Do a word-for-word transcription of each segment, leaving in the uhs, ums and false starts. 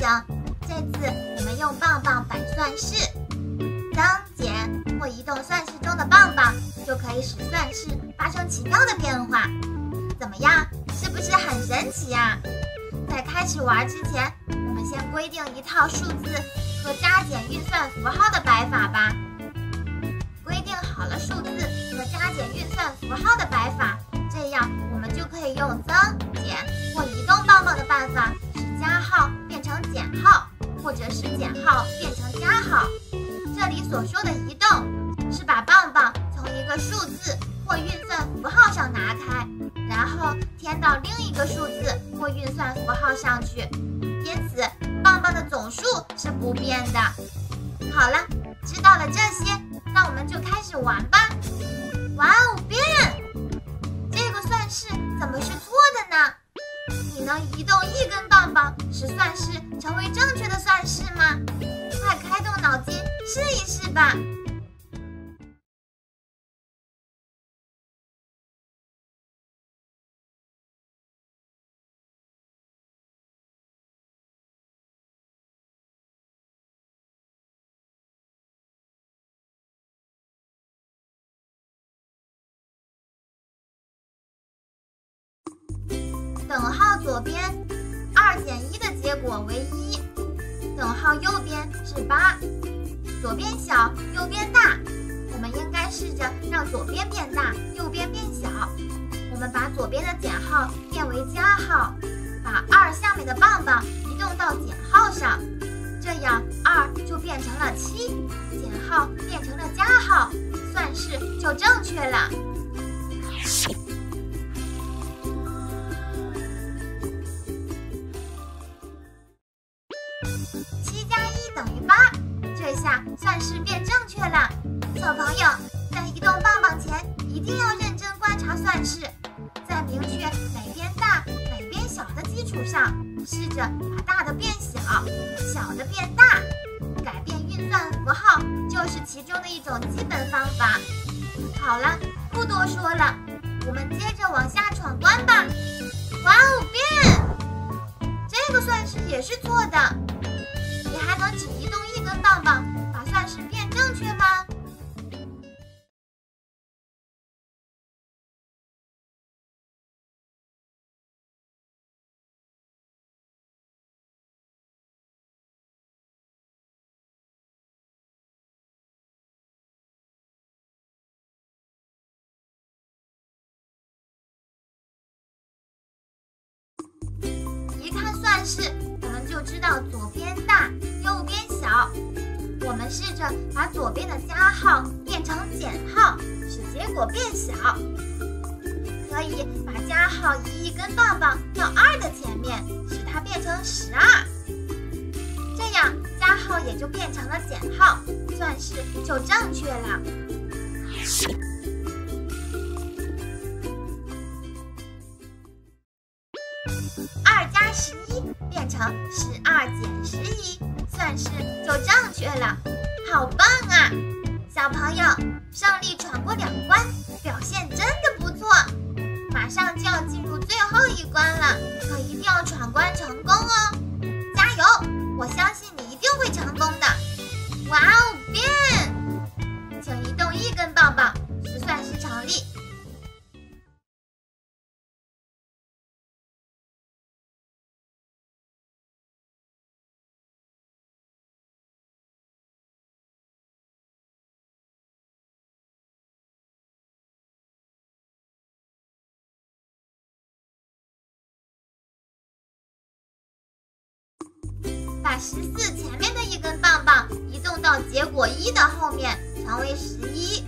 行，这次我们用棒棒摆算式，增减或移动算式中的棒棒，就可以使算式发生奇妙的变化。怎么样，是不是很神奇呀？在开始玩之前，我们先规定一套数字和加减运算符号的摆法吧。规定好了数字和加减运算符号的摆法，这样我们就可以用增减或移动棒棒的办法，使加号变成减号，或者使减号变成加号。这里所说的移动，是把棒棒从一个数字或运算符号上拿开，然后填到另一个数字或运算符号上去，因此棒棒的总数是不变的。好了，知道了这些，那我们就开始玩吧。哇哦，变！这个算式怎么是错的呢？你能移动一根棒棒，使算式成为正确的算式吗？快开动脑筋，试一试吧。等号左边二减一的结果为一，等号右边是八，左边小，右边大。我们应该试着让左边变大，右边变小。我们把左边的减号变为加号，把二下面的棒棒移动到减号上，这样二就变成了七，减号变成了加号，算式就正确了。七加一等于八，这下算式变正确了。小朋友，在移动棒棒前一定要认真观察算式，在明确哪边大哪边小的基础上，试着把大的变小，小的变大。改变运算符号就是其中的一种基本方法。好了，不多说了，我们接着往下闯关吧。哇哦，变！这个算式也是错的。你还能只移动一根棒棒，把算式变正确吗？一看算式，我们就知道左边大，右边小。我们试着把左边的加号变成减号，使结果变小。可以把加号移一根棒棒到二的前面，使它变成十二。这样加号也就变成了减号，算式就正确了。二加十一变成十二减十一，算式就正确了。好棒啊！小朋友，胜利闯过两关，表现真的不错。马上就要进入最后一关了，可一定要闯关成功哦！加油！我相信你一定会成功的。哇哦，变！请移动一根棒棒，使算式成立。把十四前面的一根棒棒移动到结果一的后面，成为十一。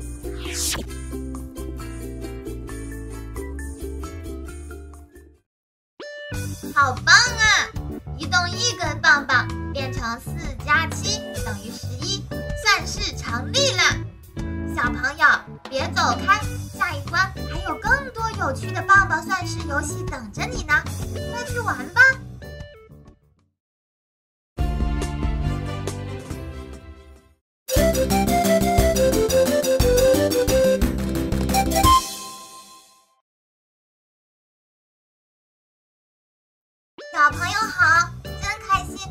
好棒啊！移动一根棒棒变成四加七等于十一，算式成立了。小朋友别走开，下一关还有更多有趣的棒棒算式游戏等着你呢，快去玩吧！小朋友好，真开心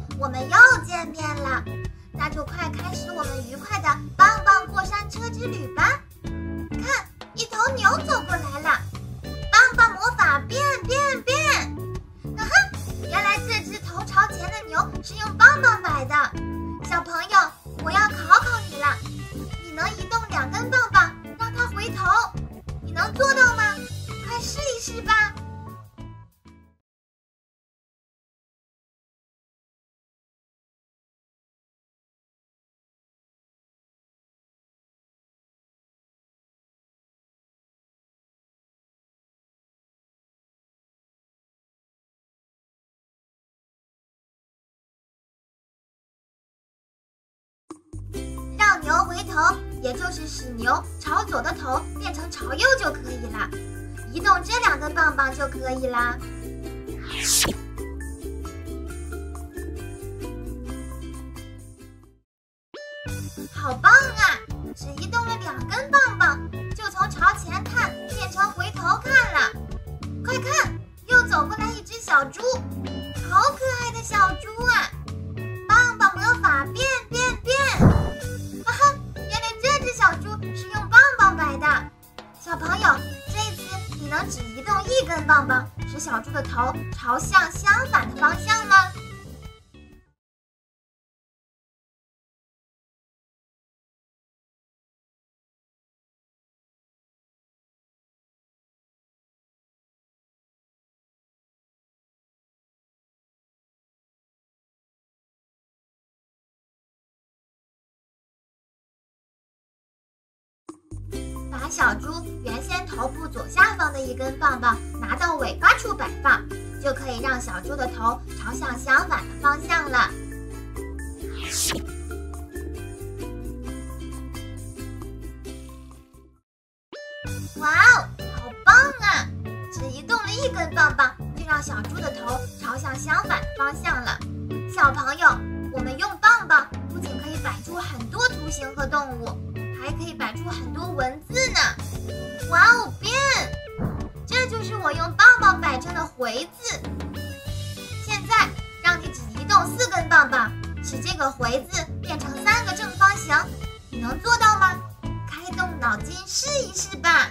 见面了，那就快开始我们愉快的棒棒过山车之旅吧！看，一头牛走过来了，棒棒魔法变变变！啊哈，原来这只头朝前的牛是用棒棒摆的。小朋友，我要考考你了，你能移动两根棒棒让它回头，你能做到吗？快试一试吧！让牛回头，也就是使牛朝左的头变成朝右就可以了。移动这两根棒棒就可以啦。好棒啊！只移动了两根棒棒，就从朝前看变成回头看了。快看，又走过来一只小猪，好可爱的小猪啊！棒棒魔法变变变！哈哈，原来这只小猪是用棒棒摆的。小朋友，这一次你能只移动一根棒棒，使小猪的头朝向相反的方向吗？把小猪原先头部左下方的一根棒棒拿到尾巴处摆放，就可以让小猪的头朝向相反的方向了。哇哦，好棒啊！只移动了一根棒棒，就让小猪的头朝向相反的方向了。小朋友，我们用棒棒不仅可以摆出很多图形和动物，还可以摆出很多文字呢！哇哦，变！这就是我用棒棒摆成的回字。现在让你只移动四根棒棒，使这个回字变成三个正方形，你能做到吗？开动脑筋试一试吧！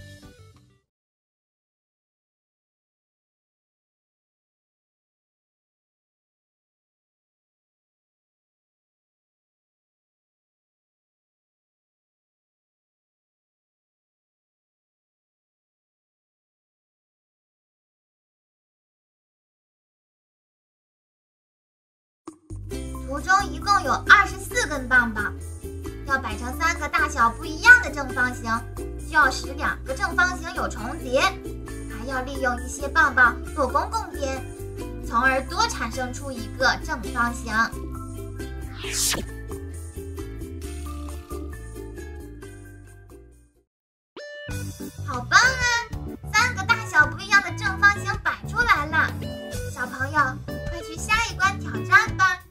图中一共有二十四根棒棒，要摆成三个大小不一样的正方形，就要使两个正方形有重叠，还要利用一些棒棒做公共边，从而多产生出一个正方形。好棒啊！三个大小不一样的正方形摆出来了，小朋友快去下一关挑战吧！